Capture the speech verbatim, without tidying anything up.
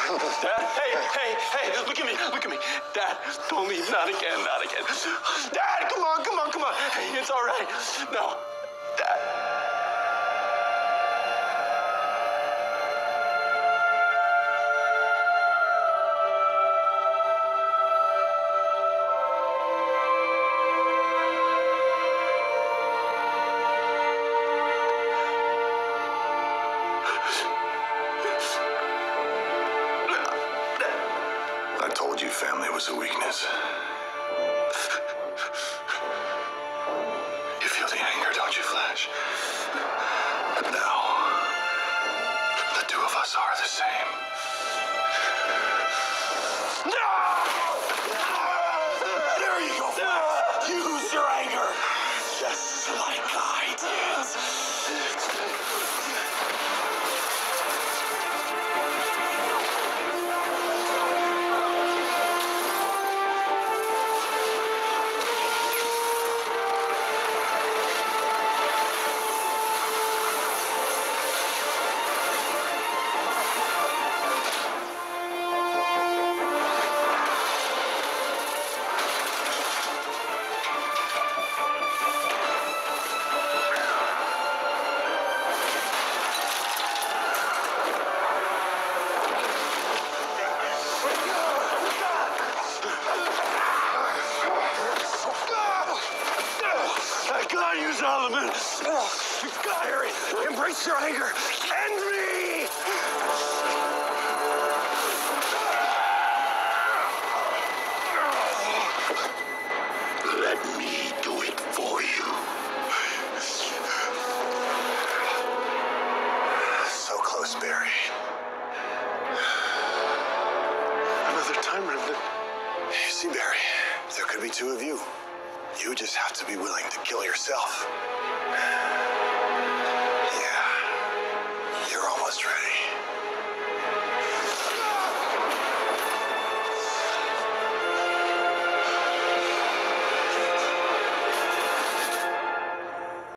Dad, hey, hey, hey, look at me, look at me. Dad, don't leave, not again, not again. Dad, come on, come on, come on. Hey, it's all right. No, Dad. I told you family was a weakness. You feel the anger, don't you, Flash? But now, the two of us are the same. No! There you go, Flash. Use your anger, just like I did. God, use element. God, Harry, embrace your anger. End me! Let me do it for you. So close, Barry. Another time, Remnant. You see, Barry, there could be two of you. You just have to be willing to kill yourself.